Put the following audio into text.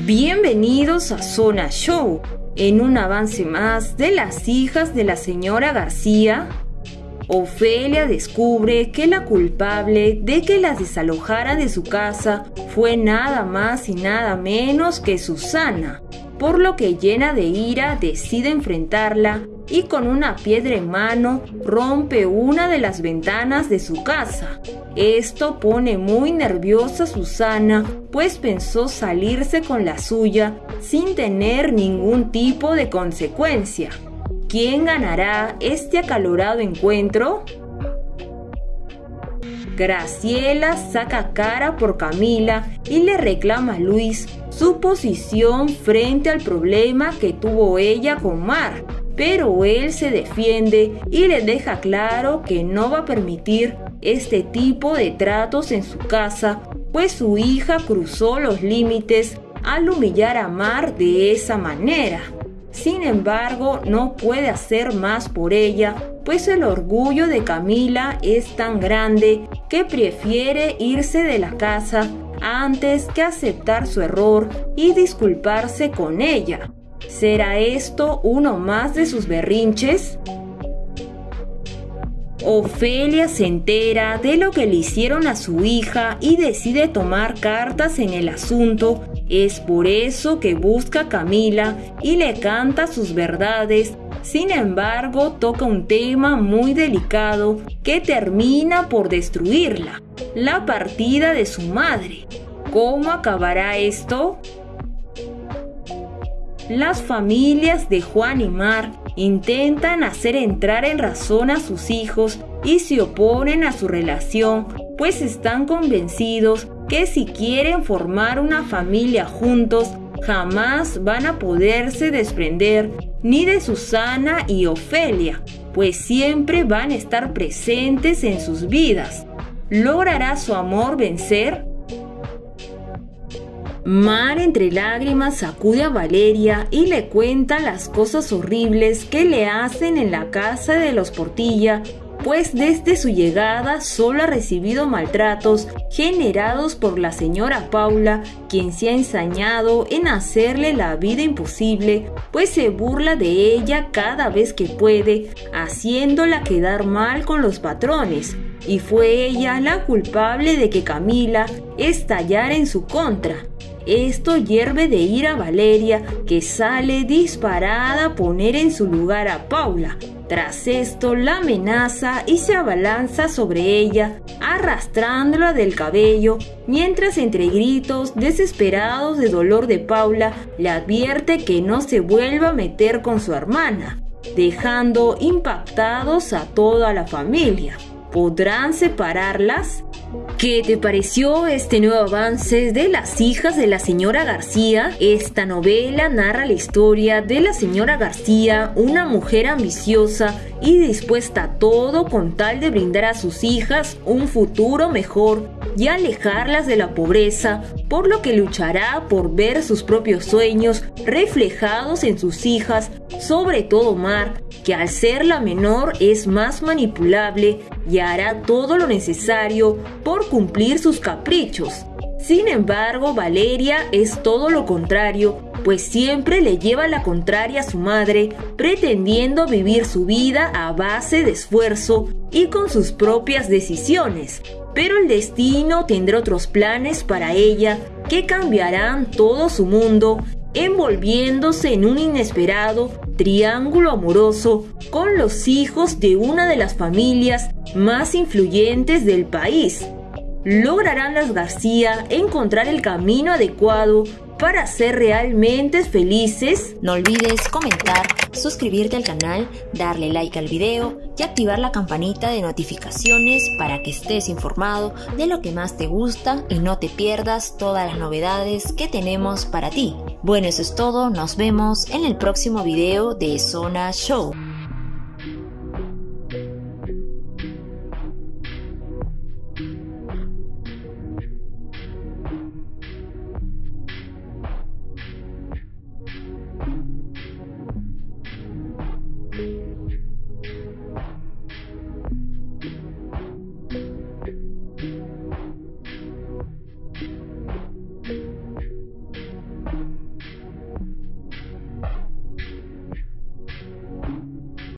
Bienvenidos a Zona Show. En un avance más de las hijas de la señora García, Ofelia descubre que la culpable de que las desalojara de su casa fue nada más y nada menos que Susana, por lo que llena de ira decide enfrentarla y con una piedra en mano rompe una de las ventanas de su casa. Esto pone muy nerviosa a Susana, pues pensó salirse con la suya sin tener ningún tipo de consecuencia. ¿Quién ganará este acalorado encuentro? Graciela saca cara por Camila y le reclama a Luis su posición frente al problema que tuvo ella con Mar, pero él se defiende y le deja claro que no va a permitir este tipo de tratos en su casa, pues su hija cruzó los límites al humillar a Mar de esa manera. Sin embargo, no puede hacer más por ella, pues el orgullo de Camila es tan grande que prefiere irse de la casa antes que aceptar su error y disculparse con ella. ¿Será esto uno más de sus berrinches? Ofelia se entera de lo que le hicieron a su hija y decide tomar cartas en el asunto. Es por eso que busca a Camila y le canta sus verdades. Sin embargo, toca un tema muy delicado que termina por destruirla: la partida de su madre. ¿Cómo acabará esto? Las familias de Juan y Mar intentan hacer entrar en razón a sus hijos y se oponen a su relación, pues están convencidos que si quieren formar una familia juntos, jamás van a poderse desprender ni de Susana y Ofelia, pues siempre van a estar presentes en sus vidas. ¿Logrará su amor vencer? Mar entre lágrimas sacude a Valeria y le cuenta las cosas horribles que le hacen en la casa de los Portilla, pues desde su llegada solo ha recibido maltratos generados por la señora Paula, quien se ha ensañado en hacerle la vida imposible, pues se burla de ella cada vez que puede, haciéndola quedar mal con los patrones, y fue ella la culpable de que Camila estallara en su contra. Esto hierve de ira a Valeria, que sale disparada a poner en su lugar a Paula. Tras esto la amenaza y se abalanza sobre ella, arrastrándola del cabello, mientras entre gritos desesperados de dolor de Paula le advierte que no se vuelva a meter con su hermana, dejando impactados a toda la familia. ¿Podrán separarlas? ¿Qué te pareció este nuevo avance de las hijas de la señora García? Esta novela narra la historia de la señora García, una mujer ambiciosa y dispuesta a todo con tal de brindar a sus hijas un futuro mejor y alejarlas de la pobreza, por lo que luchará por ver sus propios sueños reflejados en sus hijas, sobre todo Mar, que al ser la menor es más manipulable y hará todo lo necesario por cumplir sus caprichos. Sin embargo, Valeria es todo lo contrario, pues siempre le lleva la contraria a su madre, pretendiendo vivir su vida a base de esfuerzo y con sus propias decisiones. Pero el destino tendrá otros planes para ella que cambiarán todo su mundo, envolviéndose en un inesperado triángulo amoroso con los hijos de una de las familias más influyentes del país. ¿Lograrán las García encontrar el camino adecuado para ser realmente felices? No olvides comentar, suscribirte al canal, darle like al video y activar la campanita de notificaciones para que estés informado de lo que más te gusta y no te pierdas todas las novedades que tenemos para ti. Bueno, eso es todo, nos vemos en el próximo video de Zona Show.